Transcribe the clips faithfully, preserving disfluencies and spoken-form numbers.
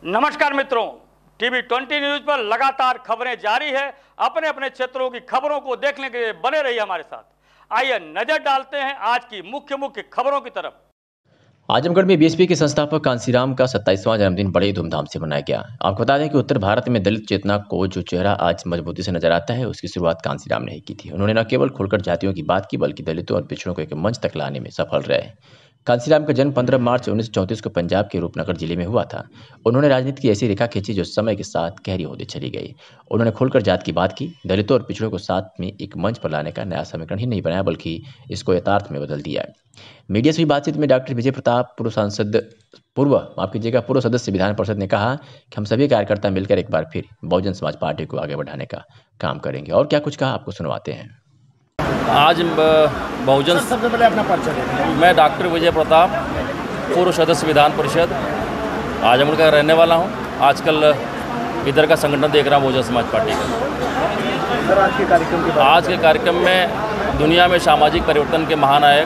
नमस्कार मित्रों, TV twenty news पर लगातार खबरें जारी है। अपने अपने क्षेत्रों की खबरों को देखने के लिए बने रहिए हमारे साथ। आइए नजर डालते हैं आज की मुख्य मुख्य खबरों की तरफ। आजमगढ़ में बीएसपी के संस्थापक कांसीराम का सत्ताईसवां जन्मदिन बड़े धूमधाम से मनाया गया। आपको बता दें कि उत्तर भारत में दलित चेतना को जो चेहरा आज मजबूती से नजर आता है, उसकी शुरुआत कांसीराम ने ही की थी। उन्होंने न केवल खुलकर जातियों की बात की, बल्कि दलितों और पिछड़ों को एक मंच तक लाने में सफल रहे। कांसीराम का जन्म पंद्रह मार्च उन्नीस सौ चौंतीस को पंजाब के रूपनगर जिले में हुआ था। उन्होंने राजनीति की ऐसी रेखा खींची जो समय के साथ गहरी होती चली गई। उन्होंने खुलकर जात की बात की, दलितों और पिछड़ों को साथ में एक मंच पर लाने का नया समीकरण ही नहीं बनाया, बल्कि इसको यथार्थ में बदल दिया। मीडिया से हुई बातचीत में डॉक्टर विजय प्रताप, पूर्व सांसद पूर्व माफ कीजिएगा पूर्व सदस्य विधान परिषद ने कहा कि हम सभी कार्यकर्ता मिलकर एक बार फिर बहुजन समाज पार्टी को आगे बढ़ाने का काम करेंगे। और क्या कुछ कहा, आपको सुनवाते हैं। आज बहुजन सबसे पहले अपना परिचय दें। मैं डॉक्टर विजय प्रताप, पूर्व सदस्य विधान परिषद, आजमगढ़ का रहने वाला हूं। आजकल इधर का संगठन देख रहा हूं बहुजन समाज पार्टी का। आज के कार्यक्रम के आज के कार्यक्रम में दुनिया में सामाजिक परिवर्तन के महानायक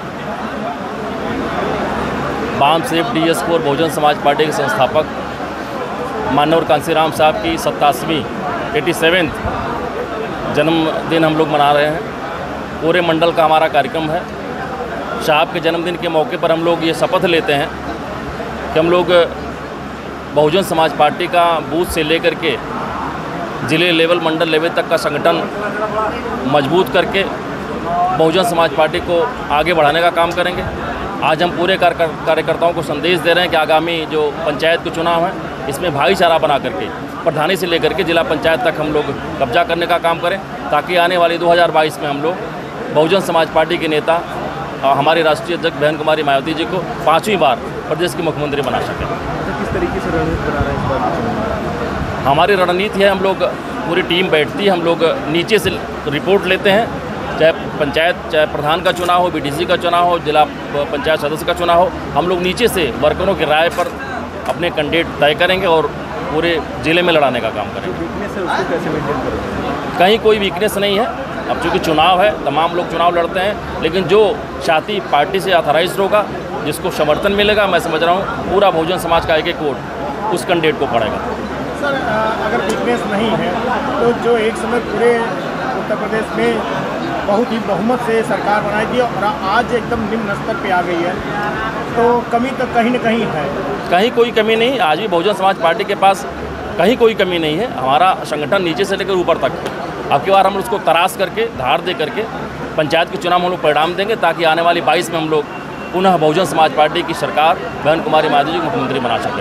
बाम सेफ डीएस को और बहुजन समाज पार्टी के संस्थापक माननीय कांसीराम साहब की सत्तासीवीं एटी सेवेंथ जन्मदिन हम लोग मना रहे हैं। पूरे मंडल का हमारा कार्यक्रम है। साहब के जन्मदिन के मौके पर हम लोग ये शपथ लेते हैं कि हम लोग बहुजन समाज पार्टी का बूथ से लेकर के जिले लेवल, मंडल लेवल तक का संगठन मजबूत करके बहुजन समाज पार्टी को आगे बढ़ाने का काम करेंगे। आज हम पूरे कार्यकर्ताओं को संदेश दे रहे हैं कि आगामी जो पंचायत के चुनाव हैं, इसमें भाईचारा बना करके प्रधानी से लेकर के जिला पंचायत तक हम लोग कब्जा करने का काम करें, ताकि आने वाली दो हज़ार बाईस में हम लोग बहुजन समाज पार्टी के नेता हमारे राष्ट्रीय अध्यक्ष बहन कुमारी मायावती जी को पाँचवीं बार प्रदेश के मुख्यमंत्री बना सकें। किस तरीके से रणनीति बना रहे हैं इस बार? हमारी रणनीति है, हम लोग पूरी टीम बैठती है, हम लोग नीचे से रिपोर्ट लेते हैं, चाहे पंचायत चाहे प्रधान का चुनाव हो, बीडीसी का चुनाव हो, जिला पंचायत सदस्य का चुनाव हो, हम लोग नीचे से वर्करों की राय पर अपने कैंडिडेट तय करेंगे और पूरे जिले में लड़ाने का काम करेंगे। वीकनेस है उसको कैसे मेंटेन करेंगे? कहीं कोई वीकनेस नहीं है। अब चूँकि चुनाव है, तमाम लोग चुनाव लड़ते हैं, लेकिन जो साथी पार्टी से ऑथराइज्ड होगा, जिसको समर्थन मिलेगा, मैं समझ रहा हूँ पूरा बहुजन समाज का एक एक वोट उस कैंडिडेट को पड़ेगा। सर, अगर वीकनेस नहीं है तो जो एक समय पूरे उत्तर प्रदेश में बहुत ही बहुमत से सरकार बनाई थी और आज एकदम निम्न स्तर पे आ गई है, तो कमी तो कहीं न कहीं है। कहीं कोई कमी नहीं, आज भी बहुजन समाज पार्टी के पास कहीं कोई कमी नहीं है। हमारा संगठन नीचे से लेकर ऊपर तक, अब की बार हम उसको तराश करके, धार दे करके पंचायत के चुनाव में हम लोग परिणाम देंगे, ताकि आने वाली बाईस में हम लोग पुनः बहुजन समाज पार्टी की सरकार बहन कुमारी मायावती जी को मुख्यमंत्री बना सकें।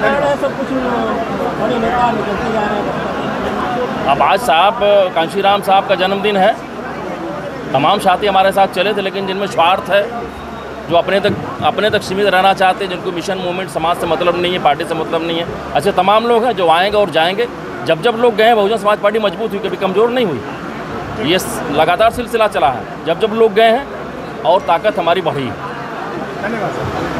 अब आज साहब कांसीराम साहब का जन्मदिन है। तमाम साथी हमारे साथ चले थे, लेकिन जिनमें स्वार्थ है, जो अपने तक अपने तक सीमित रहना चाहते हैं, जिनको मिशन मूवमेंट समाज से मतलब नहीं है, पार्टी से मतलब नहीं है, ऐसे तमाम लोग हैं जो आएंगे और जाएंगे। जब जब लोग गए, बहुजन समाज पार्टी मजबूत हुई, कभी कमज़ोर नहीं हुई। ये लगातार सिलसिला चला है। जब जब लोग गए हैं और ताकत हमारी बढ़ी। धन्यवाद सर।